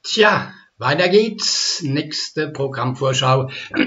Tja, weiter geht's. Nächste Programmvorschau,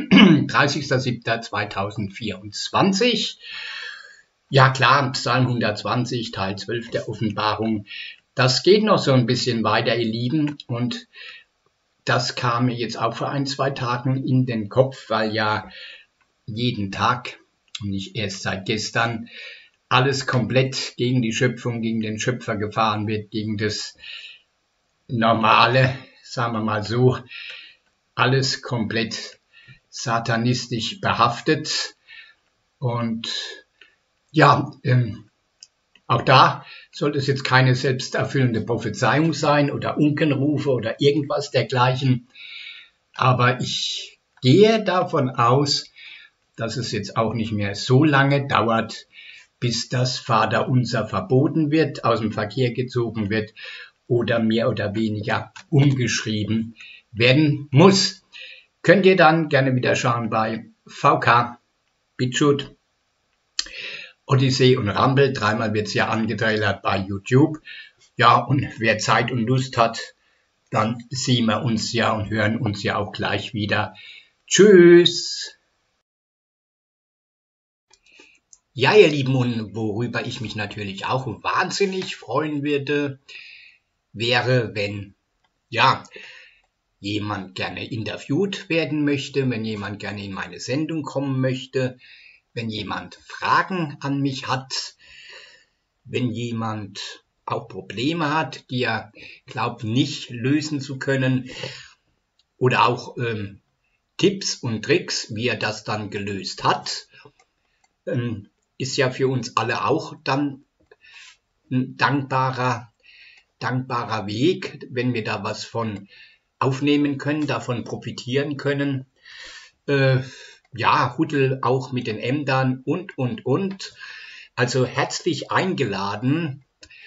30.07.2024. Ja klar, Psalm 120, Teil 12 der Offenbarung. Das geht noch so ein bisschen weiter, ihr Lieben. Und das kam mir jetzt auch vor 1-2 Tagen in den Kopf, weil ja jeden Tag, und nicht erst seit gestern, alles komplett gegen die Schöpfung, gegen den Schöpfer gefahren wird, gegen das Normale, sagen wir mal so, alles komplett satanistisch behaftet. Und ja, auch da sollte es jetzt keine selbsterfüllende Prophezeiung sein oder Unkenrufe oder irgendwas dergleichen. Aber ich gehe davon aus, dass es jetzt auch nicht mehr so lange dauert, bis das Vaterunser verboten wird, aus dem Verkehr gezogen wird oder mehr oder weniger umgeschrieben werden muss. Könnt ihr dann gerne wieder schauen bei VK, BitChute, Odyssey und Rumble. 3-mal wird es ja angetrailert bei YouTube. Ja, und wer Zeit und Lust hat, dann sehen wir uns ja und hören uns ja auch gleich wieder. Tschüss! Ja, ihr Lieben, und worüber ich mich natürlich auch wahnsinnig freuen würde, wäre, wenn, ja, jemand gerne interviewt werden möchte, wenn jemand gerne in meine Sendung kommen möchte, wenn jemand Fragen an mich hat, wenn jemand auch Probleme hat, die er glaubt nicht lösen zu können, oder auch Tipps und Tricks, wie er das dann gelöst hat, ist ja für uns alle auch dann ein dankbarer Weg, wenn wir da was von aufnehmen können, davon profitieren können. Ja, Huddel auch mit den Ämtern und. Also herzlich eingeladen,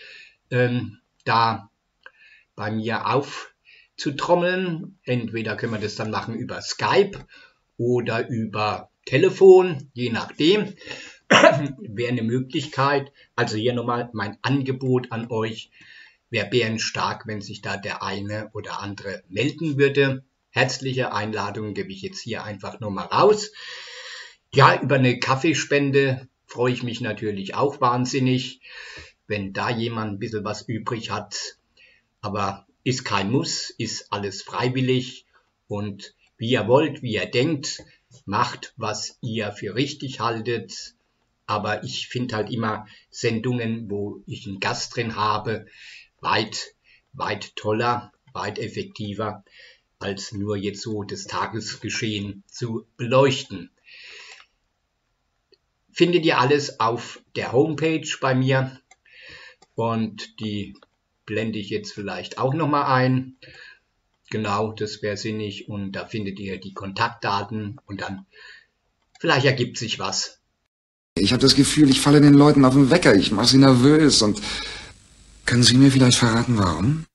da bei mir aufzutrommeln. Entweder können wir das dann machen über Skype oder über Telefon, je nachdem. Wäre eine Möglichkeit. Also hier nochmal mein Angebot an euch. Wäre bärenstark, wenn sich da der eine oder andere melden würde. Herzliche Einladung gebe ich jetzt hier einfach nur mal raus. Ja, über eine Kaffeespende freue ich mich natürlich auch wahnsinnig, wenn da jemand ein bisschen was übrig hat. Aber ist kein Muss, ist alles freiwillig. Und wie ihr wollt, wie ihr denkt, macht, was ihr für richtig haltet. Aber ich finde halt immer Sendungen, wo ich einen Gast drin habe, weit toller, weit effektiver, als nur jetzt so das Tagesgeschehen zu beleuchten. Findet ihr alles auf der Homepage bei mir und die blende ich jetzt vielleicht auch nochmal ein. Genau, das wäre sinnig und da findet ihr die Kontaktdaten und dann vielleicht ergibt sich was. Ich habe das Gefühl, ich falle den Leuten auf den Wecker, ich mache sie nervös und können Sie mir vielleicht verraten, warum?